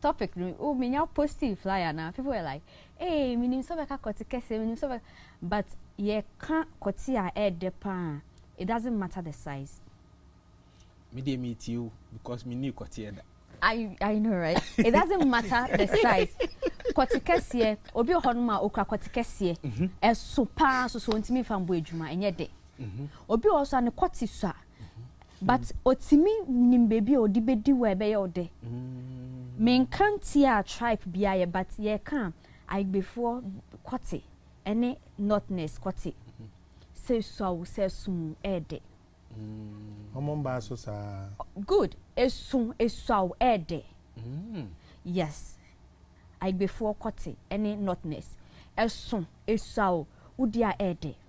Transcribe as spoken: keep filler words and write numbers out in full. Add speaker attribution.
Speaker 1: topic oh me nya positive flyer na people were like hey me nim so be ka kwati kese me nim so be but ye can kwati a e de pa it doesn't matter the size.
Speaker 2: Me dey meet you because me need kwati eda.
Speaker 1: I I know right. It doesn't matter the size. Kwati kese obi ohonuma okra kwati kese e so pa so so ntimi fambo adwuma enye de. Mhm. Obi also an kwati so but otimi nim baby odi bedi we be ye ode. Mm. Men can't ya tribe biya but ye can I before kwati any notness kwati. Say so say sum ede.
Speaker 3: Mm. Ba so sa
Speaker 1: good. Esum esaw ede. Mm. Yes. I before kwati any notness. Esum esaw udia ede.